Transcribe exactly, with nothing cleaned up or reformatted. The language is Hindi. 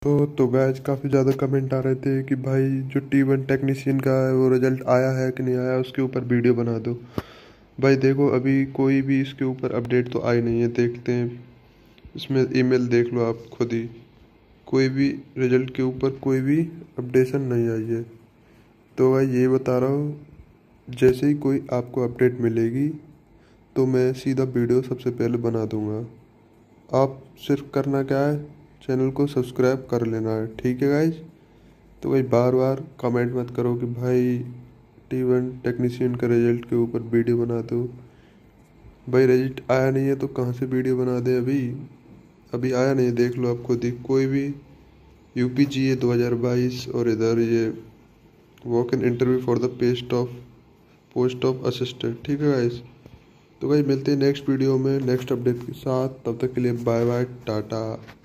तो तो गाइस काफ़ी ज़्यादा कमेंट आ रहे थे कि भाई जो टी वन टेक्नीशियन का है वो रिज़ल्ट आया है कि नहीं आया, उसके ऊपर वीडियो बना दो। भाई देखो, अभी कोई भी इसके ऊपर अपडेट तो आई नहीं है। देखते हैं, इसमें ईमेल देख लो आप खुद ही। कोई भी रिज़ल्ट के ऊपर कोई भी अपडेशन नहीं आई है। तो भाई ये बता रहा हूँ, जैसे ही कोई आपको अपडेट मिलेगी तो मैं सीधा वीडियो सबसे पहले बना दूंगा। आप सिर्फ करना क्या है, चैनल को सब्सक्राइब कर लेना है, ठीक है गाइज। तो भाई बार बार कमेंट मत करो कि भाई टी वन टेक्नीशियन का रिजल्ट के ऊपर वीडियो बना दो। भाई रिजल्ट आया नहीं है तो कहाँ से वीडियो बना दे। अभी अभी आया नहीं है, देख लो आप खुद ही। कोई भी यू पी जी ए दो हज़ार बाईस और इधर ये walk in interview for the paste of post of assistant, ठीक है गाइज। तो भाई मिलते हैं नेक्स्ट वीडियो में नेक्स्ट अपडेट के साथ। तब तक के लिए बाय बाय, टाटा।